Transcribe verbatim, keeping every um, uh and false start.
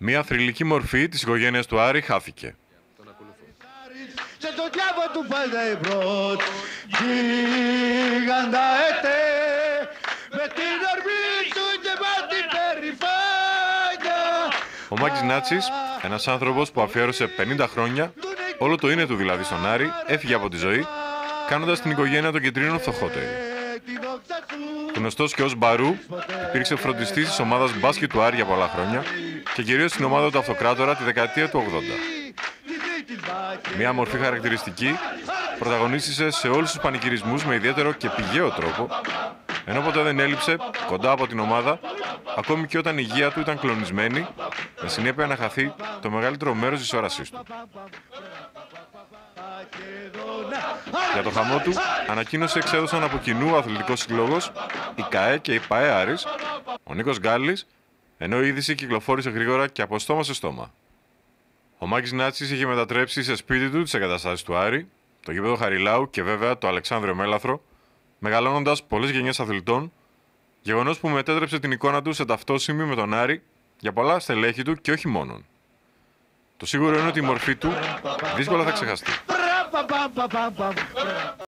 Μια θρυλική μορφή της οικογένειας του Άρη χάθηκε. Σε το διάβο του Παλαιμπρότ, γίγαντα ετέ, με την ορμή του και με την περηφάνεια. Ο Μάκης Νάτσης, ένας άνθρωπος που αφιέρωσε πενήντα χρόνια, όλο το είναι του δηλαδή στον Άρη, έφυγε από τη ζωή, κάνοντας την οικογένεια των Κεντρίνων φτωχότερη. Γνωστός και ως Μπαρού, υπήρξε φροντιστής της ομάδας μπάσκετ του Άρη για πολλά χρόνια και κυρίως στην ομάδα του Αυτοκράτορα τη δεκαετία του ογδόντα. Μια μορφή χαρακτηριστική, πρωταγωνίστησε σε όλους τους πανηγυρισμούς με ιδιαίτερο και πηγαίο τρόπο, ενώ ποτέ δεν έλειψε κοντά από την ομάδα, ακόμη και όταν η υγεία του ήταν κλονισμένη, με συνέπεια να χαθεί το μεγαλύτερο μέρος της όρασής του. Για το χαμό του, ανακοίνωση εξέδωσαν από κοινού ο Αθλητικός Σύλλογος, η ΚΑΕ και η ΠΑΕ Άρης, ο Νίκος Γκάλης, ενώ η είδηση κυκλοφόρησε γρήγορα και από στόμα σε στόμα. Ο Μάκης Νάτσης είχε μετατρέψει σε σπίτι του τις εγκαταστάσεις του Άρη, το γήπεδο Χαριλάου και βέβαια το Αλεξάνδριο Μέλαθρο, μεγαλώνοντας πολλές γενιές αθλητών, γεγονός που μετέτρεψε την εικόνα του σε ταυτόσιμη με τον Άρη για πολλά στελέχη του και όχι μόνον. Το σίγουρο είναι ότι η μορφή του δύσκολα θα ξεχαστεί.